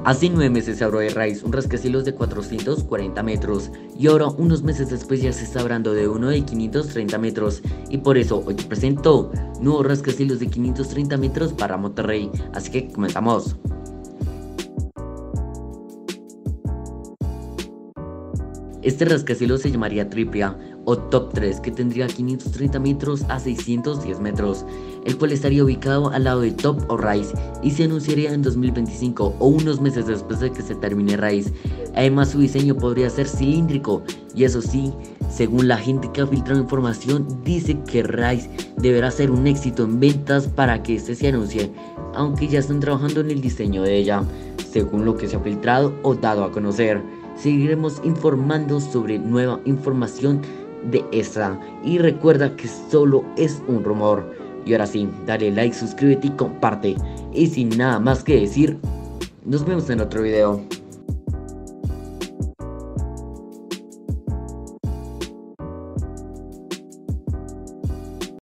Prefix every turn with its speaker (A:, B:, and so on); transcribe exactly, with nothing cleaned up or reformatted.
A: Hace nueve meses se habló de Rise, un rascacielos de cuatrocientos cuarenta metros, y ahora unos meses después ya se está hablando de uno de quinientos treinta metros, y por eso hoy te presento nuevos rascacielos de quinientos treinta metros para Monterrey, así que comenzamos. Este rascacielos se llamaría Triple A o Top tres, que tendría quinientos treinta metros a seiscientos diez metros, el cual estaría ubicado al lado de Top o Rise y se anunciaría en dos mil veinticinco o unos meses después de que se termine Rise. Además, su diseño podría ser cilíndrico, y eso sí, según la gente que ha filtrado información, dice que Rise deberá ser un éxito en ventas para que este se anuncie, aunque ya están trabajando en el diseño de ella, según lo que se ha filtrado o dado a conocer. Seguiremos informando sobre nueva información de esta, y recuerda que solo es un rumor. Y ahora sí, dale like, suscríbete y comparte. Y sin nada más que decir, nos vemos en otro video.